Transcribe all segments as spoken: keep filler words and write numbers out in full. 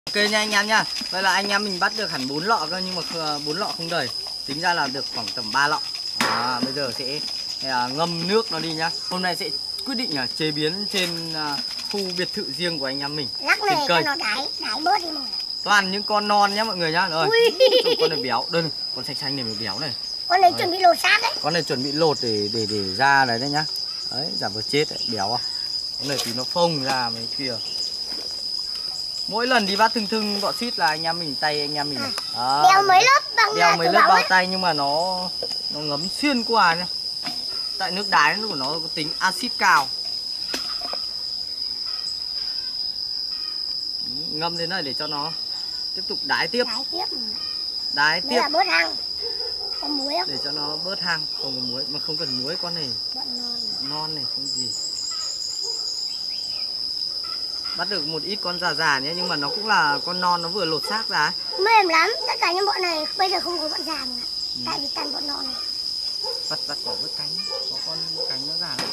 Ok nha anh em nha. Vậy là anh em mình bắt được hẳn bốn lọ cơ, nhưng mà bốn lọ không đầy. Tính ra là được khoảng tầm ba lọ. À, bây giờ sẽ à, ngâm nước nó đi nhá. Hôm nay sẽ quyết định là chế biến trên à, khu biệt thự riêng của anh em mình. Lắc này cho nó đái, đái bớt đi mọi người. Toàn những con non nhá mọi người nhá. Rồi. Con này béo, đơn con xanh xanh này mới béo này. Con này chuẩn bị lột xác đấy. Con này chuẩn bị lột để để để ra đấy đấy nhá. Đấy, giả vờ chết đấy, béo à. Con này thì nó phông ra mấy kia. Mỗi lần đi bắt thưng thưng bọ xít là anh em mình tay anh em mình. À, đeo mấy lớp bằng đeo mấy lớp bao ấy. Tay nhưng mà nó nó ngấm xuyên qua nhá. Tại nước đái của nó có tính axit cao. Ngâm đến này để cho nó tiếp tục đái tiếp. Đái tiếp. Đái tiếp. Là bớt hăng. Có muối không? Để cho nó bớt hăng, không có muối mà không cần muối con này. Bọn non. Non này không gì. Bắt được một ít con già già nhé, nhưng mà nó cũng là con non, nó vừa lột xác ra. Mềm lắm, tất cả những bọn này bây giờ không có bọn già nữa. Ừ. Tại vì toàn bọn non này. Bắt bắt bỏ vứt cánh, có con cánh nó già lắm.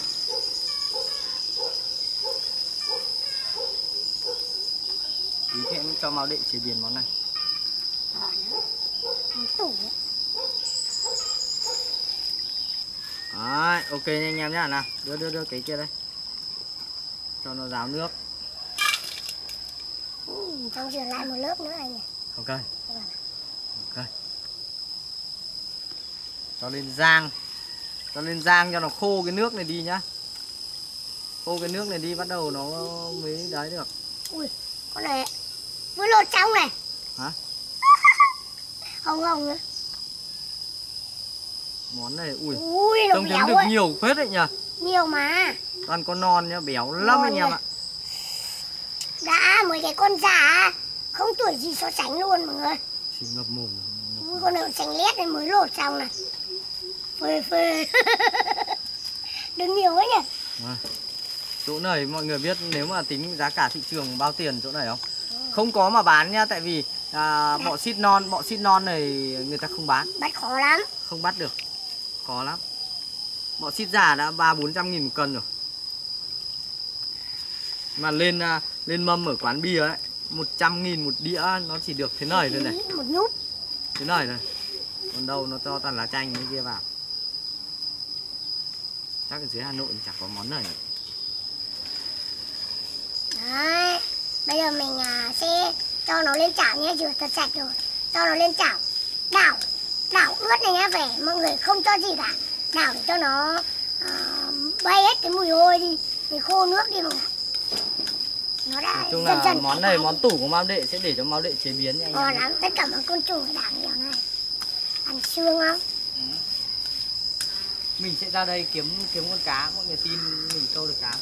Tí thêm cho Mao Đệ chế biến món này. Tủ. Đấy, ok nha anh em nhá, nào, đưa đưa đưa cái kia đây. Cho nó ráo nước. Xong rửa lại một lớp nữa anh nhỉ. Ok. Ok. Cho lên rang. Cho lên rang cho nó khô cái nước này đi nhá. Khô cái nước này đi bắt đầu nó mới đấy được. Ui, con này vừa lột trong này. Hả? Hồng hồng nữa. Món này ui. Ui, nó trông béo được ấy. Nhiều phết đấy nhỉ. Nhiều mà. Toàn con non nhá, béo lắm anh em ạ. Đã mấy cái con già không tuổi gì so sánh luôn mọi người. Chỉ ngập mồm. Ui, con này xanh lét này mới lột xong này. Phê phê. Đừng nhiều ấy nhỉ. À, chỗ này mọi người biết nếu mà tính giá cả thị trường bao tiền chỗ này không? Ừ. Không có mà bán nha, tại vì à, bọ xít non, bọ xít non này người ta không bán. Bắt khó lắm. Không bắt được, khó lắm. Bọ xít già đã ba bốn trăm nghìn một cân rồi. Mà lên lên mâm ở quán bia ấy, một trăm nghìn một đĩa nó chỉ được thế này thôi này. Một nhúp. Thế này này. Còn đâu nó cho toàn lá chanh cái kia vào. Chắc ở dưới Hà Nội thì chẳng có món này. Đấy. Bây giờ mình à, sẽ cho nó lên chảo nhé, rửa thật sạch rồi. Cho nó lên chảo. Đảo. Đảo ướt này nhá, về mọi người không cho gì cả. Đảo để cho nó à, bay hết cái mùi hôi đi. Mình khô nước đi mọi người. Nó đã nói chung dần là dần món này món tủ của Mao Đệ sẽ để cho Mao Đệ chế biến nha anh. Ngon lắm, tất cả mọi côn trùng phải đảo nhiều này. Ăn xương không? Ừ. Mình sẽ ra đây kiếm kiếm con cá, mọi người tin mình câu được cá.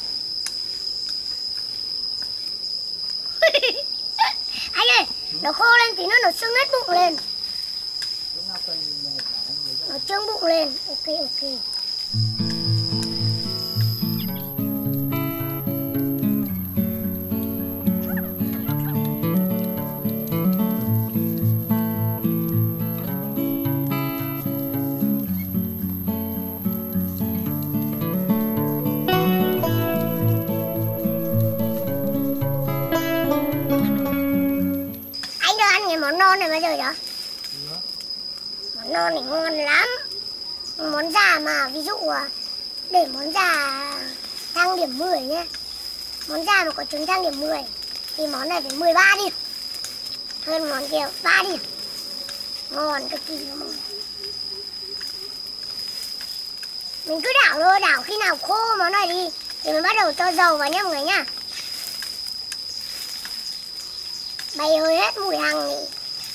Anh ơi, ừ. Nó khô lên tí nữa nó sưng hết bụng lên. Nó trương bụng lên. Ok ok. Món non này bây giờ đó. Món non này ngon lắm. Món già mà ví dụ để món già thăng điểm mười nhá. Món già mà có trứng thăng điểm mười thì món này phải mười ba điểm. Hơn món kia ba điểm. Ngon cực kỳ luôn. Mình cứ đảo thôi, đảo khi nào khô món này đi thì mình bắt đầu cho dầu vào nhé mọi người nhá. Bay hơi hết mùi hăng đi.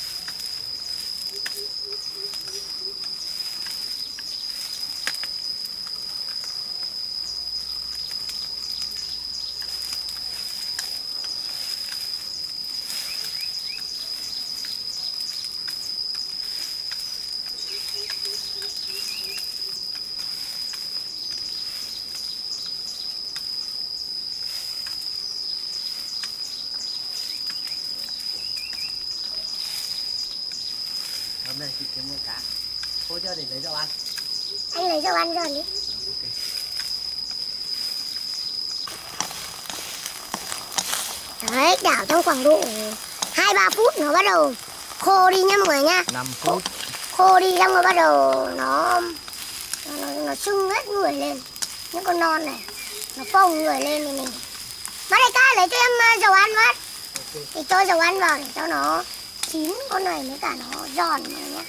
Hôm nay chị kiếm con cá. Cô cho để lấy rau ăn. Anh lấy rau ăn rồi đi. Okay. Đấy, đảo trong khoảng độ hai ba phút nó bắt đầu khô đi nhá mọi người nhá. năm phút. Khô đi xong rồi bắt đầu nó nó, nó sưng hết người lên. Những con non này nó phồng người lên thì mình bắt đây ca lấy cho em dầu ăn mất. Okay. Thì cho dầu ăn vào để cho nó chín con này mới cả nó giòn này nhá.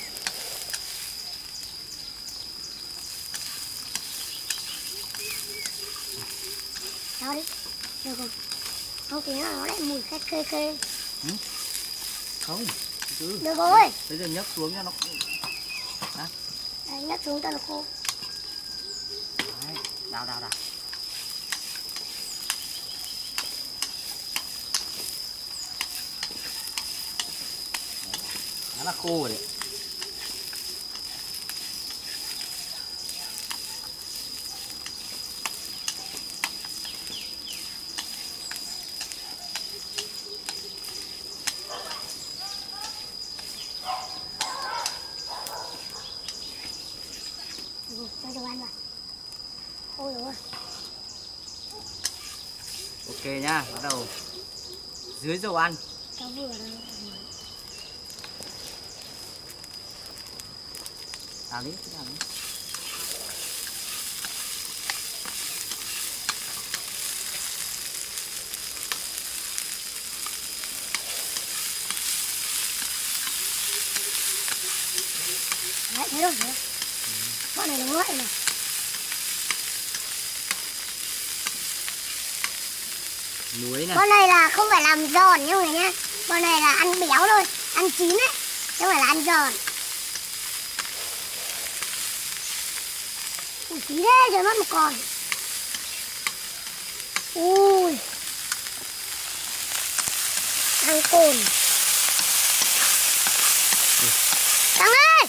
Đó đi, được không? Không thì nó lại mùi khét khê khê. Ừ? Không, cứ. Được rồi. Bây giờ nhấc xuống cho nó. Đó. Đấy, nhấc xuống cho nó khô. Đấy, đào đào đào. Nó là khô rồi đấy. Cho dầu ăn vào. Ôi rồi. Ok nhá, bắt đầu dưới dầu ăn. Cho vừa rồi. Đào đi, đào đi. Đấy, thấy rồi, thấy rồi. Bọn này nó nguội này. Muối này. Con này là không phải làm giòn nha mọi người nhá. Con này là ăn béo thôi, ăn chín ấy, chứ không phải là ăn giòn. Ui, tí thế rồi mất một con. Ui. Ăn cồn. Đăng ơi.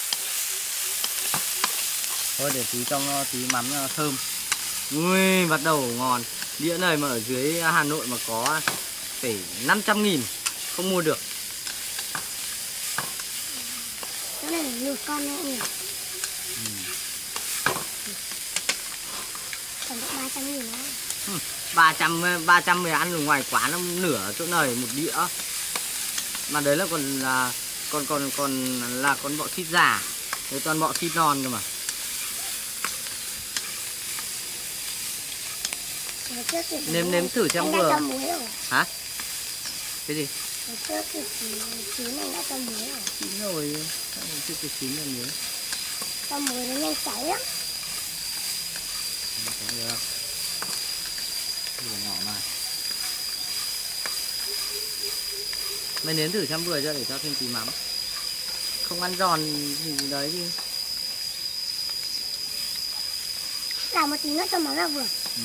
Thôi để tí trong tí mắm thơm. Ui, bắt đầu ngon. Đĩa này mà ở dưới Hà Nội mà có phải năm trăm nghìn không mua được. Cái này luộc con nữa nhỉ. Ừ. Còn được ba trăm nghìn nữa. Ừ, ba trăm ba trăm người ăn ở ngoài quán nó nửa chỗ này một đĩa. Mà đấy là còn là còn còn còn là con bọ thịt già. Đấy toàn bọ thịt non cơ mà. Nếm nếm thử xem vừa. Hả? Cái gì? Trước thì chín anh đã cho muối rồi. Chín rồi, chưa kịp chín là muối. Cho muối nó nhanh cháy lắm. Không cháy được. Cái nhỏ mà. Mày nếm thử xem vừa cho để cho thêm tí mắm. Không ăn giòn thì đấy đi. Làm một tí nữa cho mắm là vừa. Ừ.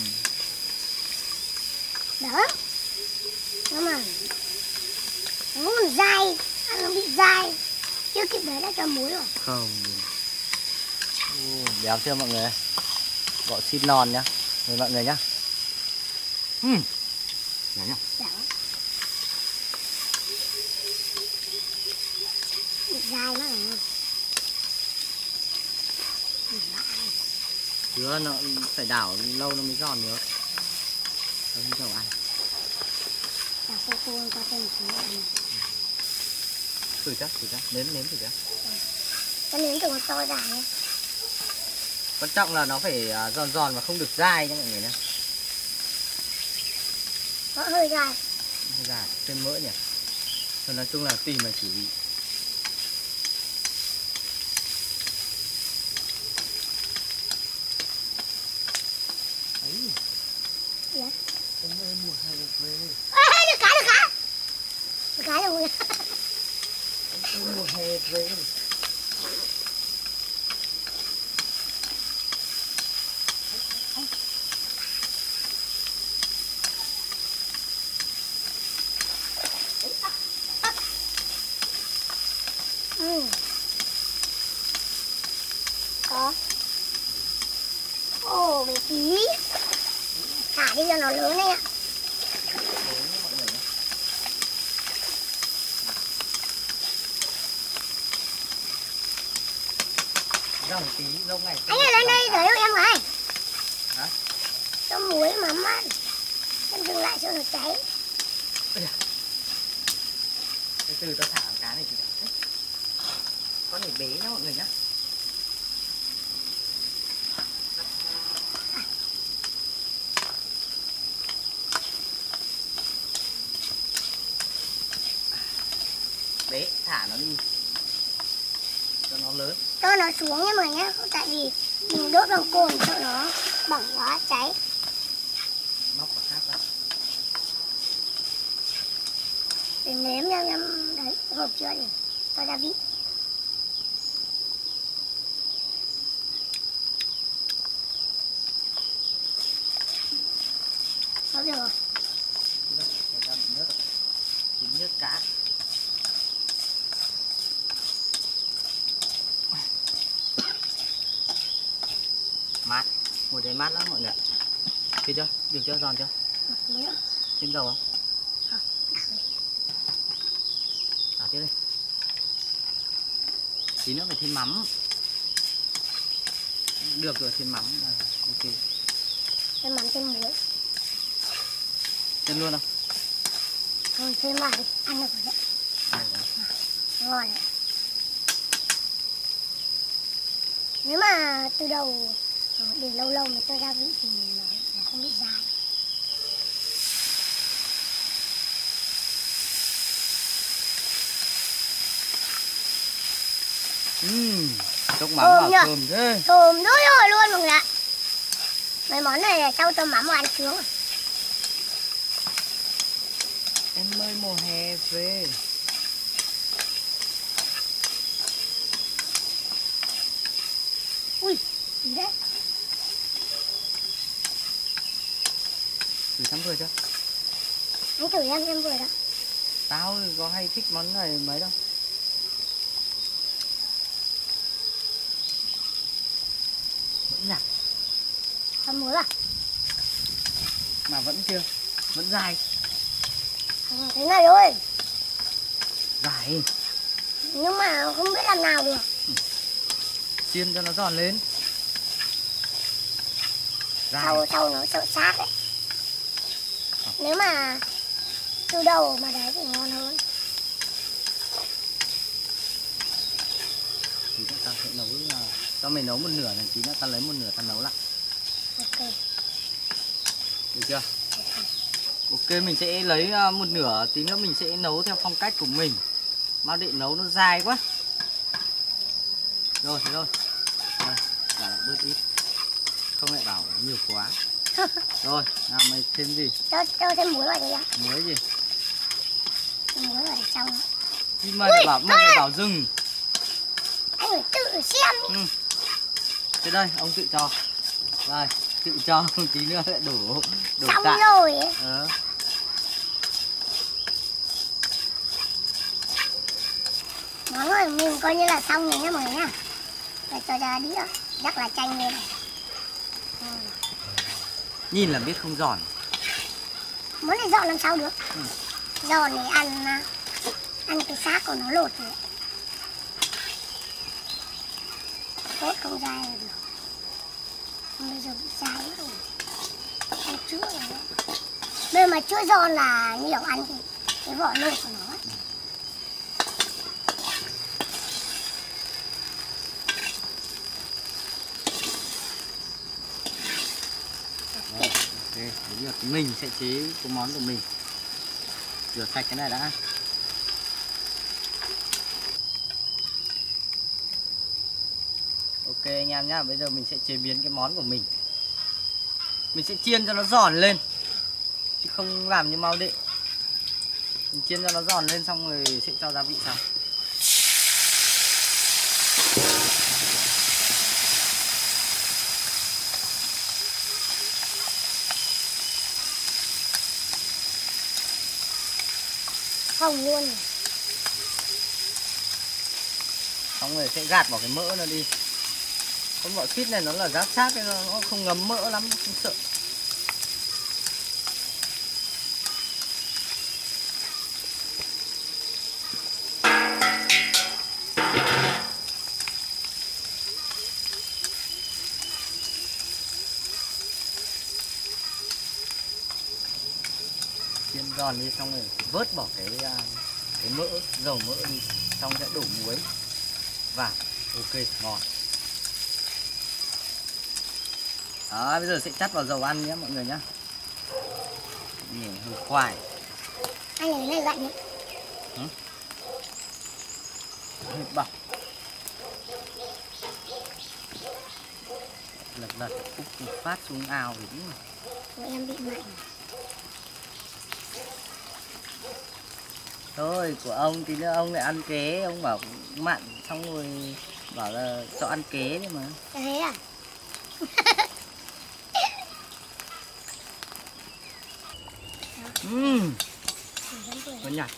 Đó. Nhưng mà nó còn dai, ăn nó bị dai. Chưa kịp đấy đã cho muối rồi. Không. Ồ, béo chưa mọi người? Bọ xít non nhá. Mời mọi người nhá. Ừm. Đấy nhá. Đó. Bị dai lắm rồi. Chứ nó phải đảo lâu nó mới giòn được. Không dầu ăn. Đảo khô khô qua thêm một tí ăn. Thử chắc, thử chắc, nếm nếm thử chắc. Cho nếm từ con to dài nhé. Quan trọng là nó phải giòn giòn và không được dai nha mọi người nhé. Nó hơi dài. Hơi dài, thêm mỡ nhỉ. Rồi nói chung là tùy mà xử lý. Ấy. Gì vậy? Em ơi mùa hè về. Ê, được cá, được cá. Được cá rồi. Em ơi mùa hè về. Ừ. Có. Ồ, bé tí. Thả đi cho nó lớn đấy ạ. Dòng tí lâu ngày. Anh ơi lên đây giới thiệu em này. Hả? Cho muối mắm ăn. Em dừng lại cho nó cháy. Từ từ tao thả cá này thì đã. Con này bé nhá mọi người nhá. Bé, thả nó đi cho nó lớn. Cho nó xuống nha mọi người nhé. Tại vì mình đốt bằng cồn sợ nó bỏng quá cháy. Móc vào khác vào. Để nếm nha em. Đấy, hộp chưa để cho gia vị. Có được rồi. Được, người ta bị nhớt rồi. Chín nhớt cá. Mát, ngồi đây mát lắm mọi người ạ. Thấy chưa? Được chưa? Giòn chưa? Được. Thêm dầu không? Không, đảo đi. Đảo tiếp đi. Tí nữa phải thêm mắm. Được rồi, thêm mắm là ok. Thêm mắm, thêm muối. Thêm luôn không? Thôi thêm vào đi, ăn được rồi đấy. Đây rồi. Ngon đấy. Nếu mà từ đầu để lâu lâu mới cho gia vị thì nó, nó không bị dai. Uhm, chốc mắm Thơm vào nhỉ? thơm thế. Thơm đôi rồi luôn mọi người ạ. Mấy món này là sau cho mắm vào ăn sướng rồi. Em ơi mùa hè về. Ui, gì đấy? Thử thăm vừa chưa? Anh thử em em vừa đó. Tao có hay thích món này mấy đâu. Vẫn nhạt Không muối à? mà vẫn chưa, vẫn dài. Ừ, thế này thôi. Dài. Nhưng mà không biết làm nào được. Chiên cho nó giòn lên. Dài. Sau sau nó sợ sát đấy. Nếu mà từ đầu mà đấy thì ngon hơn. Thì tao sẽ nấu, cho mày nấu một nửa này, tí nữa tao lấy một nửa tao nấu lại. Ok. Được chưa? Ok, mình sẽ lấy một nửa, tí nữa mình sẽ nấu theo phong cách của mình. Mao Đệ nấu nó dai quá. Rồi, thế thôi. Đây, trả lại bớt ít. Không lại bảo nhiều quá. Rồi, nào mày thêm gì? Cho, cho thêm muối vào đi ạ. Muối gì? Thêm muối vào để xong. Thì mày lại bảo, mày lại bảo dừng. Anh phải tự xem đi. Ừ. Thế đây, ông tự cho. Đây, tự cho, tí nữa lại đổ, đổ Xong cạn. rồi ấy. Ờ. Món của mình coi như là xong rồi nhá mọi người nhá. Để cho ra đĩa, rắc là chanh lên. Ừ. Nhìn là biết không giòn. Món này dọn làm sao được? Ừ. Giòn thì ăn ăn cái xác của nó lột rồi. Cốt không dai là được. Bây giờ bị dai rồi. Ăn chữa rồi. Bây giờ mà chưa giòn là nhiều ăn thì cái vỏ lột của nó. Rồi, ok, đấy là mình sẽ chế cái món của mình. Rửa sạch cái này đã. Ok anh em nhá, bây giờ mình sẽ chế biến cái món của mình. Mình sẽ chiên cho nó giòn lên, chứ không làm như Mao Đệ. Mình chiên cho nó giòn lên xong rồi sẽ cho gia vị sau. Không luôn. Xong rồi sẽ gạt vào cái mỡ nó đi. Con bọ xít này nó là rác xác, nó, nó không ngấm mỡ lắm, không sợ. Chiên giòn đi xong rồi vớt bỏ cái cái mỡ, dầu mỡ đi, xong sẽ đổ muối vào. Ok, ngon. Đó, bây giờ sẽ chắt vào dầu ăn nhé mọi người nhé. Nhỉ, hơi khoai. Anh lấy này gạnh nhé. Ừ? Hơi bọc. Lật lật phúc phát xuống ao thì đúng rồi. Em bị mạnh. Thôi, của ông thì nữa ông lại ăn ké, ông bảo mặn xong rồi bảo là cho ăn ké đấy mà. Thế à? Ừm. Vẫn nhạt.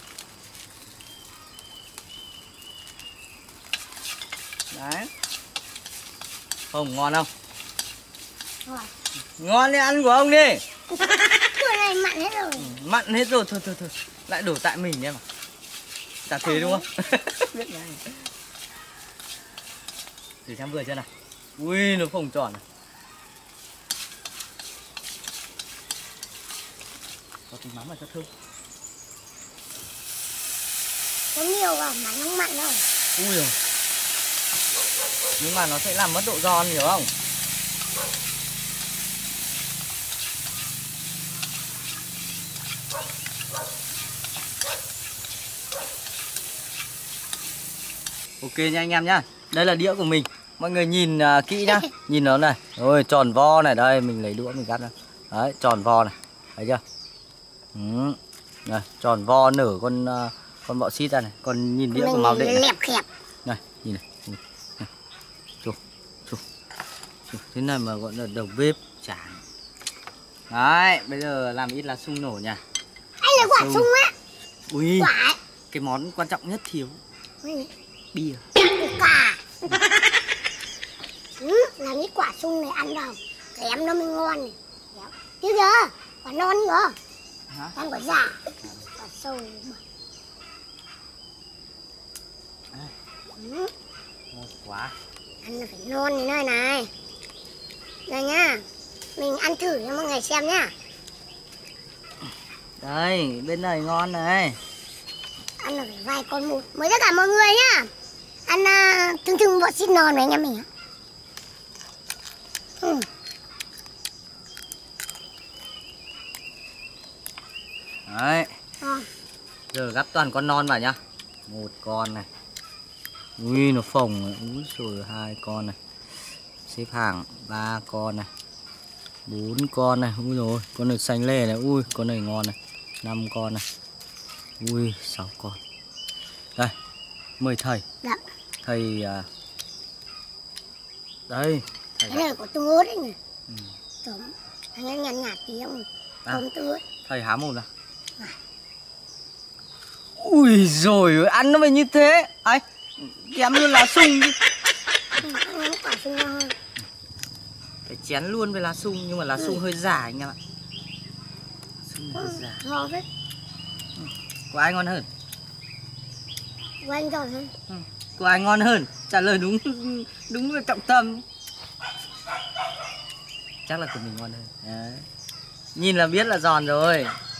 Đấy. Không ngon không? Ngon. Ngon đi, ăn của ông đi. Cái này mặn hết rồi. Ừ, mặn hết rồi, thôi thôi thôi. Lại đổ tại mình em à. Chả thế đúng không? Biết ngay. Thử xem vừa chưa nào. Ui, nó phồng tròn này. Có tí mắm vào cho thơm. Có nhiều à, mà không mặn đâu. Ui rồi. Nhưng mà nó sẽ làm mất độ giòn, hiểu không? Ok nha anh em nhá. Đây là đĩa của mình. Mọi người nhìn uh, kỹ nhá. Nhìn nó này. Ôi tròn vo này. Đây mình lấy đũa mình cắt ra. Đấy tròn vo này. Thấy chưa? Ừ. Này, tròn vo nở con uh, con bọ xít ra này. Còn nhìn đĩa của màu đệ này. Lẹp khẹp. Này nhìn này. Nhìn. Này. Chù, chù, chù. Thế này mà gọi là đầu bếp chán. Đấy bây giờ làm ít lá sung nổ nha. Anh lấy quả sung á. Ui. Quả. Cái món quan trọng nhất thiếu. Bia. Cả. Ừ, làm ít quả sung này ăn vào kém nó mới ngon này. Chứ kìa, quả non kìa. Hả? Ăn quả giả. Quả sâu. Ừ. Ngon quá. Ăn là phải non như này này. Đây nhá. Mình ăn thử cho mọi người xem nhá. Đây, bên này ngon này. Ăn là phải vài con một. Mời tất cả mọi người nhá. Ăn uh, thường thường bọ xít non với anh em mình á. Ừ. Đấy. À. Giờ gắp toàn con non vào nhá. Một con này. Ui nó phồng này. Úi rồi hai con này. Xếp hàng ba con này. Bốn con này. Ui rồi, con này xanh lè này. Ui, con này ngon này. Năm con này. Ui, sáu con. Đây, mời thầy. Dạ. Thầy à... Đây. Thầy cái này của tương ớt đấy nhỉ. Ừ. Chấm. Anh ấy nhạt nhạt tí không? À. Chấm tương ớt. Thầy há mồm ra. À. Ui rồi ăn nó phải như thế. Ấy, kém luôn lá sung đi. Ừ, ăn quả sung ngon hơn. Phải chén luôn với lá sung, nhưng mà lá sung ừ. hơi giả anh em ạ. Sung hơi giả. Ngon đấy. Ừ. Của ai ngon hơn? Của anh giỏi hơn. Ừ. Của ai ngon hơn? Trả lời đúng đúng là trọng tâm. Chắc là của mình ngon hơn. Đấy. Nhìn là biết là giòn rồi.